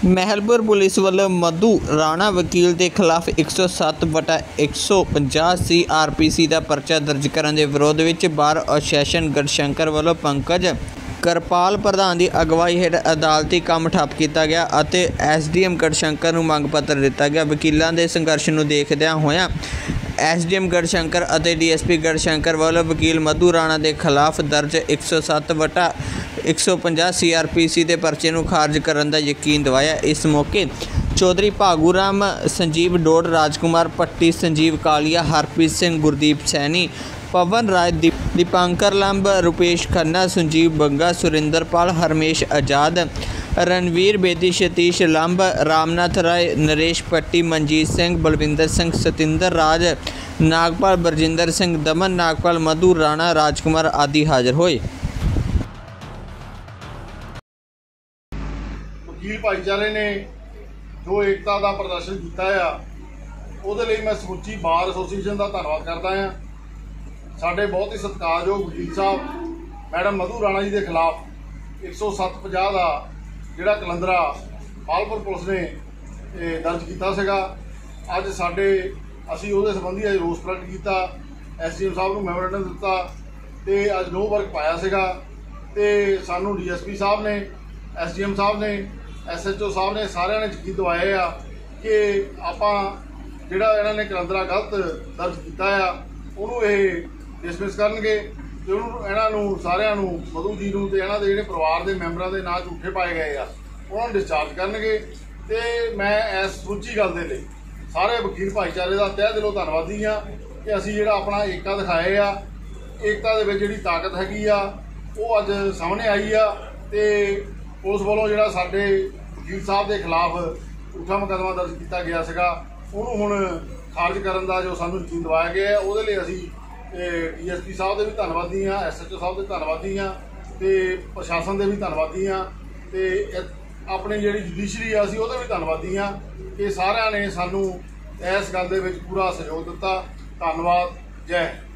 Mahalpur police वालों मधु राणा वकील के खिलाफ 107/150 CRPC का परचा दर्ज करने के विरोध में बार सैशन गढ़शंकर वालों पंकज करपाल प्रधान की अगवाई हेठ अदालती काम ठप्प किया गया और SDM गढ़शंकर मंग पत्र दिता गया। वकीलों के संघर्ष को देखदਿਆਂ होया SDM गढ़शंकर और DSP गढ़शंकर वालों वकील मधु राणा के खिलाफ दर्ज 107/150 CRPC के परचे को खारिज करने का यकीन दवाया। इस मौके चौधरी भागूराम, संजीव डोड, राजकुमार पट्टी, संजीव कालिया, हरप्रीत सिंह, गुरदीप सैनी, पवन राय, दीपांकर लंब, रुपेश खन्ना, संजीव बंगा, सुरिंदरपाल, हरमेश आजाद, रणवीर बेदी, सतीश लंब, रामनाथ राय, नरेश पट्टी, मनजीत सिंह, बलविंदर सिंह, सतिंदर राज, नागपाल, बरजिंदर सिंह, दमन नागपाल, मधु राणा, राजकुमार आदि हाजिर होए। वकील भाईचारे ने जो एकता का प्रदर्शन किया ਉਹਦੇ ਲਈ मैं समुची बार एसोसीएशन का धन्यवाद करता हाँ। साढ़े बहुत ही सत्कारयोग वकील साहब मैडम मधु राणा जी के खिलाफ 107/50 का जोड़ा कलंदरा मालपुर पुलिस ने दर्ज किया। अज साढ़े असी उहदे संबंधी अज रोस प्रगट किया, SDM साहब को मैमोरेंडम दिता तो अज नो वर्क पाया तो सानू DSP साहब ने, SDM साहब ने, SHO साहब ने सारिਆਂ ने यकीन दवाया कि आपां जिहड़ा इन्हां ने कलंदरा गलत दर्ज किया उन्होंने ये डिसमिस करनगे ते इन्हां नूं सारिਆਂ नूं मधु जी नूं ते इन्हां दे जिहड़े परिवार के मैंबरां दे नां झूठे पाए गए उन्होंने डिस्चार्ज करनगे। ते मैं इस सूची गल दे लई सारे वकील भाईचारे का तह दिलों धन्नवादी हाँ कि असीं जिहड़ा अपना एकता दिखाए एकता दे विच जिहड़ी ताकत हैगी वो अज सामने आई ते पुलिस वालों जिहड़ा साडे वकील साहब के खिलाफ झूठा मुकदमा दर्ज किया गया सीगा उहनूं हुण खारिज करन दा जो सानूं यकीन दवाया गया उहदे लई असीं DSP साहब के भी धन्नवादी हाँ, SHO साहब के धन्नवादी हाँ ते प्रशासन के भी धन्नवादी हाँ ते अपनी जिहड़ी जुडिशरी असीं उहदे भी धन्नवादी हाँ कि सारिਆਂ ने सानूं इस गल दे विच पूरा सहयोग दिता। धन्नवाद। जय हिंद।